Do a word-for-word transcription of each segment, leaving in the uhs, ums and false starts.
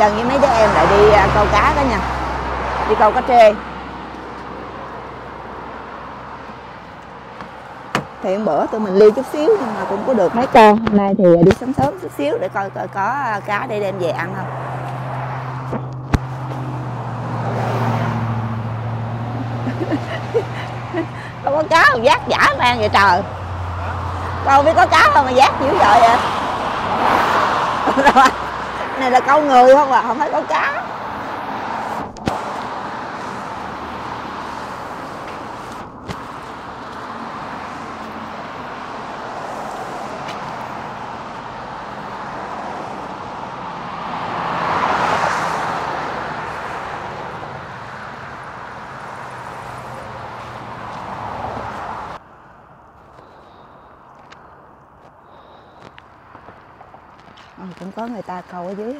Dân với mấy đứa em lại đi câu cá đó nha, đi câu cá trê. Thì bữa tụi mình liêu chút xíu nhưng mà cũng có được mấy con. Hôm nay thì đi sớm sớm chút xíu để coi coi có cá để đem về ăn không. Không có cá không giác giả mang vậy trời. Con biết có cá không mà giác dữ dội vậy. Này là câu người không à, không phải câu cá. Ừ, cũng có người ta câu ở dưới.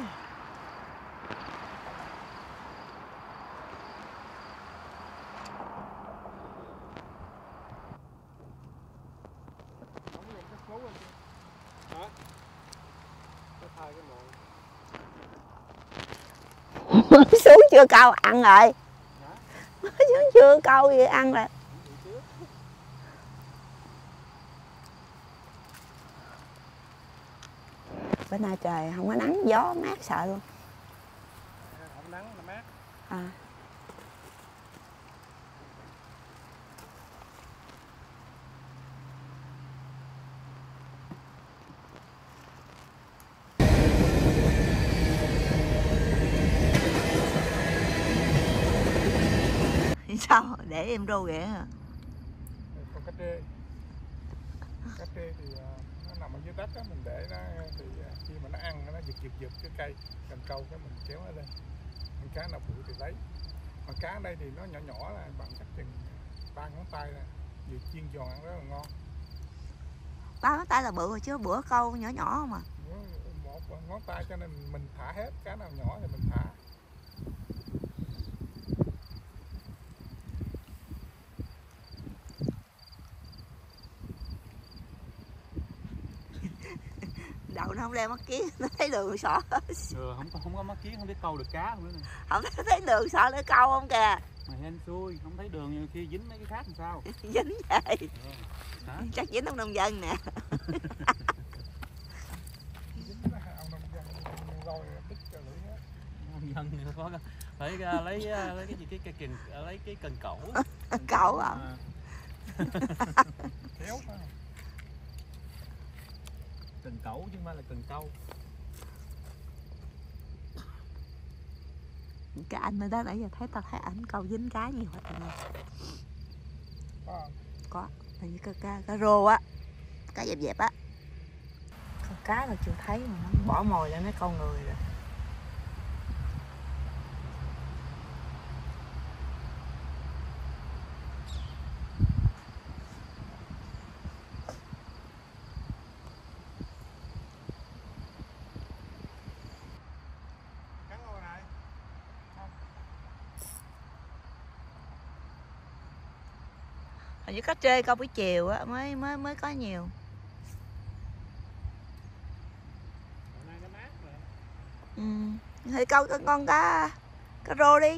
Mới xuống chưa câu ăn rồi. Mới xuống chưa câu gì ăn rồi. Bữa nay trời không có nắng, gió mát sợ luôn. Không nắng mà mát. À. Sao để em rô ghẻ hả? Con cá trê. Cá trê thì nó nằm ở dưới đất á, mình để nó thì khi mà nó ăn nó giật giật giật cái cây cần câu cái mình kéo nó lên. Con cá nào bự thì lấy. Mà cá ở đây thì nó nhỏ nhỏ là bằng cách chừng ba ngón tay nè, vừa chiên giòn ăn rất là ngon. Ba ngón tay là bự rồi chứ bữa câu nhỏ nhỏ không à? Một ngón tay cho nên mình thả hết, cá nào nhỏ thì mình thả. Đậu nó không đeo mắt kiến, nó thấy đường sọ. Ừ, không không có mắt kiến không biết câu được cá nữa nè. Không thấy đường sọ để câu không kìa. Mà hên xui, không thấy đường nhiều khi dính mấy cái khác làm sao? Dính vậy. Ừ. Chắc dính ông nông dân nè. Nông dân có phải lấy lấy cái gì cái cái cần lấy cái cần cẩu. Cẩu à? Kéo thôi. Cần cẩu chứ không phải là cần câu. Cái anh mới đó nãy giờ thấy tao thấy ảnh câu dính cá nhiều hết rồi. Có không? Có, hình như cá, cá, cá rô á, cá dẹp dẹp á. Con cá nào chưa thấy mà nó bỏ mồi lên mấy con người rồi. Hình như cá trê câu buổi chiều á mới mới mới có nhiều. Hôm nay nó mát rồi. Ừ, thì câu con con cá cá rô đi.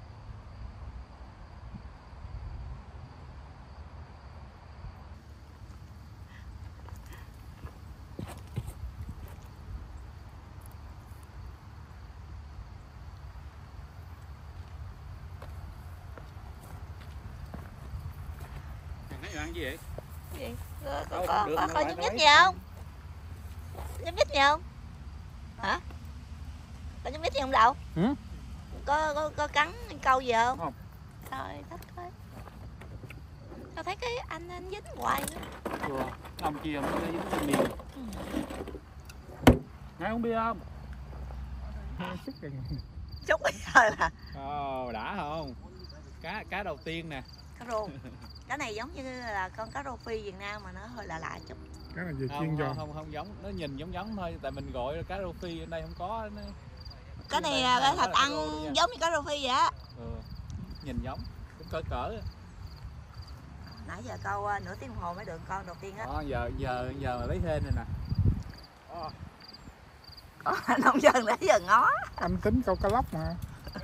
Nãy ăn gì vậy? Gì? Có, có, Đâu, có, được, có, có phải nhúc nhích nói. gì không? Nhúc nhích gì không? Hả? Có nhúc nhích gì không đâu? Ừ? Có, có, có cắn câu gì không? Không. Trời đất ơi. Tao thấy cái anh anh dính hoài nữa. Ừ, ông kia ông dính trên miệng. Ừ. Nghe uống bia không? Xúc kìa. Chút bây giờ là Ồ, đã không? Cá cá đầu tiên nè. cá rô. Cái này giống như là con cá rô phi Việt Nam mà nó hơi lạ lạ chút. Cái này về chiên giòn. Không, không không giống, nó nhìn giống giống thôi, tại mình gọi là cá rô phi ở đây không có. Nó... Cái này là cái thịt ăn giống như cá rô phi vậy á. Ừ, nhìn giống, cũng cỡ cỡ. Nãy giờ câu nửa tiếng đồng hồ mới được con đầu tiên á. Đó, giờ giờ giờ lấy hên rồi nè. Nông dân nãy giờ ngó. Anh tính câu cá lóc mà.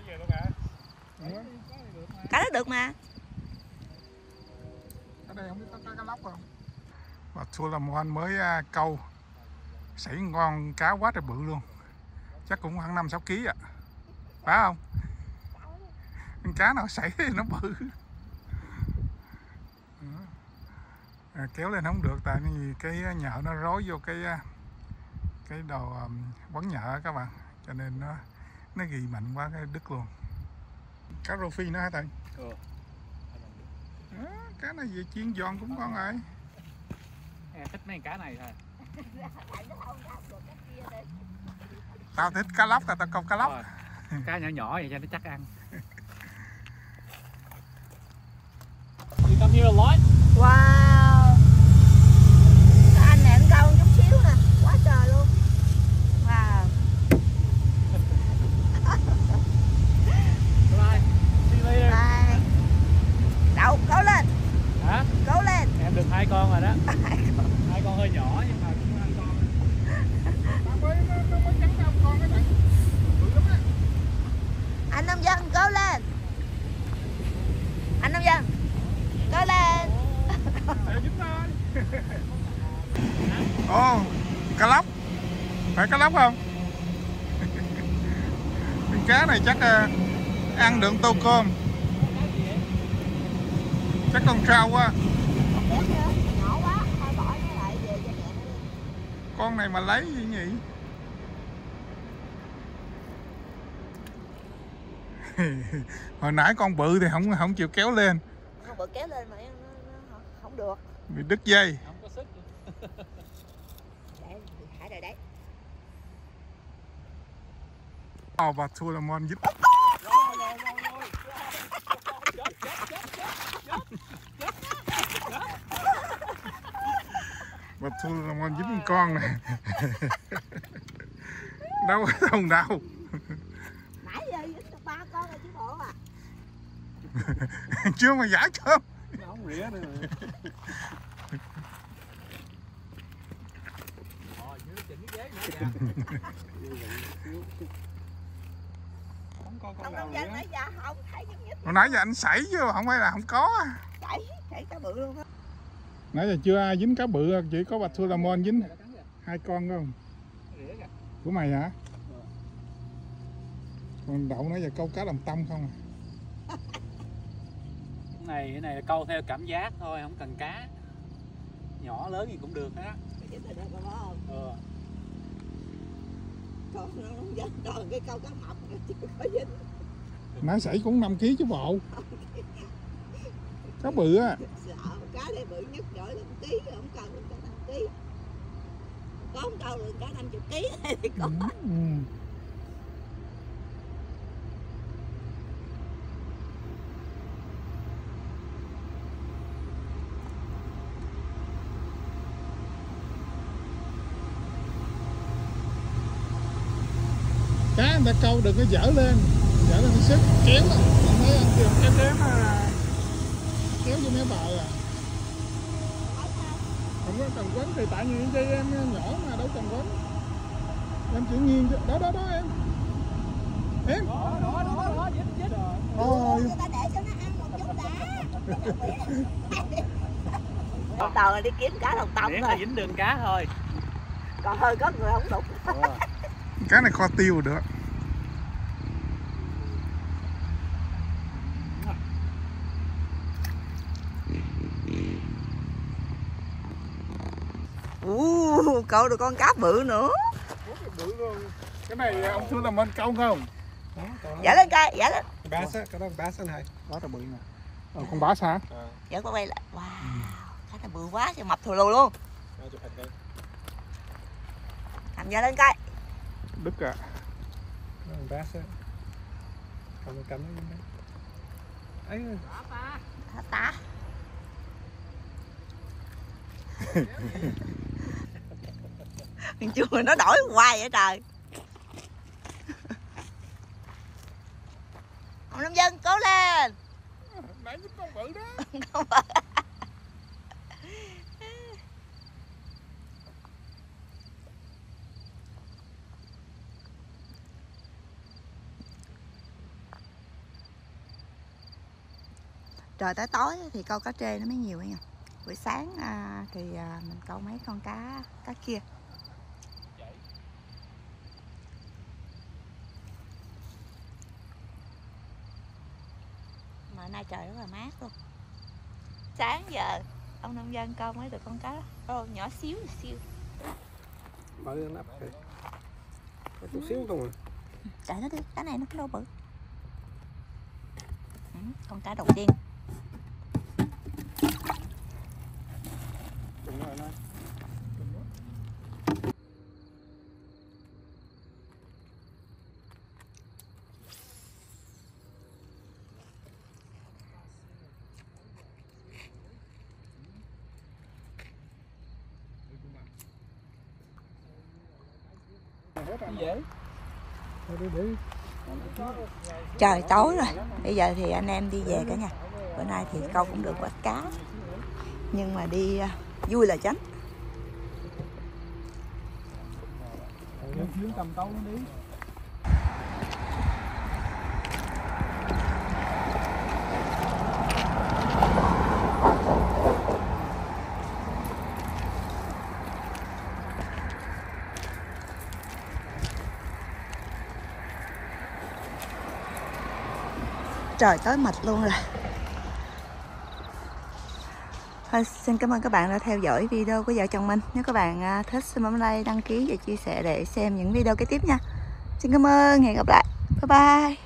Cá đó được mà. Ở đây không biết có cá lóc không? Và thua là một anh mới câu sảy ngon cá quá trời bự luôn. Chắc cũng khoảng năm sáu ký ạ. Phải không? Con cá nào sảy nó bự. À, kéo lên không được tại vì cái nhợ nó rối vô cái cái đầu quấn nhợ các bạn, cho nên nó nó ghi mạnh quá cái đứt luôn. Cá rô phi nữa hả thầy? Ừ. À, cá này về chiên giòn cũng ngon rồi. Em thích mấy con cá này thôi. Tao thích cá lóc, tao câu cá lóc. Rồi, cá nhỏ nhỏ vậy cho nó chắc ăn. You come here a lot? Wow. Cái anh này anh câu chút xíu nè, quá trời luôn. Wow. Bye. See you later. Bye. Đậu, cố lên. Hả? Cố lên. Em được hai con rồi đó. Hai con hơi nhỏ nhưng mà cũng ăn con. Anh nông dân cố lên. Anh nông dân cố lên. Ồ, oh, cá lóc. Phải cá lóc không? Con cá này chắc uh, ăn được tô cơm. Chắc con trâu quá. Con này mà lấy gì nhỉ? Hồi nãy con bự thì không không chịu kéo lên. Con bự kéo lên mà nó, nó không được. Bị đứt dây. Không có sức. Để thả rồi đấy. Ồ, bà thua là mon giúp. Bà thua là mon giúp con này. Đâu có không đâu. Nãy giờ dính được ba con rồi chứ bộ à. Chưa mà giải cơm. Nó không rỉa nữa rồi. Ờ, như nó chỉnh cái ghế nữa kìa. Không có con Ông nào nông dân rỉa. nãy giờ không thấy nhúc nhích. Hồi nãy giờ anh sảy chứ không phải là không có. Chảy, chảy cá bự luôn á. Nãy giờ chưa ai dính cá bự, chỉ có bạch thua là mon dính hai con không? Của mày hả? Còn đậu nãy giờ câu cá làm tâm không à? Cái này cái này là câu theo cảm giác thôi, không cần cá. Nhỏ lớn gì cũng được á. Ừ. Còn nông dân còn cái câu cá mập chưa có dính. Nãy sảy cũng năm ký chứ bộ. Cá bự á. Sợ cá đây bự nhất giỏi năm ký, không cần được cả năm ký. Có không câu được cả năm mươi ký thì có. Ừ. Ừ. Cá người ta câu đừng có dở lên, dở lên sức kéo á, anh thấy anh kêu kéo kéo nó kéo vô mấy bờ à. Không có cần quấn thì tại vì dây em nhỏ mà đâu cần quấn. Em chỉ nghiêng chứ. Đó đó đó em. Em. Đó đó đó đó, dính dính. Ôi. Người ta để cho nó ăn một chút đã. Tàu đi kiếm cá đồng tâm Miễn là thôi. dính đường cá thôi. Còn hơi có người không đụng. Ừ. Cá này kho tiêu được. Uh, câu được con cá bự nữa. Bự luôn. Cái này ông thua làm anh câu không? Dở lên cây, dở lên. Bass á, cái đó bass anh hai. Đó là bự nè. Ờ, con bass hả? À, Dở qua quay lại. Wow, cá này bự quá chứ mập thù lù luôn. cho chụp hình đây. Cầm dở lên cây. Đứt à. Đó là bass á. Cầm cầm nó lên đây. Ấy. Hả ta? Thằng chua nó đổi hoài vậy trời. Ông nông dân cố lên. Nãy dính con bự đó. Không phải. Rồi tới tối thì câu cá trê nó mới nhiều nha. Buổi sáng à, thì à, mình câu mấy con cá cá kia. Mà nay trời rất là mát luôn. Sáng giờ ông nông dân câu mới được con cá đó, nhỏ xíu xíu. Bự lên ấp kìa. Có chút xíu không à. Chạy nó đi, cá này nó cũng đâu bự. Ừ, con cá đầu tiên. Đúng rồi nó. Dễ. Đi đi. Trời tối rồi, bây giờ thì anh em đi về cả nhà. Bữa nay thì câu cũng được ít cá, nhưng mà đi uh, vui là chánh. Dưới cầm câu nó đi. Trời tối mịt luôn rồi. Thôi, xin cảm ơn các bạn đã theo dõi video của vợ chồng mình. Nếu các bạn thích xin bấm like, đăng ký và chia sẻ để xem những video kế tiếp nha. Xin cảm ơn, hẹn gặp lại. Bye bye.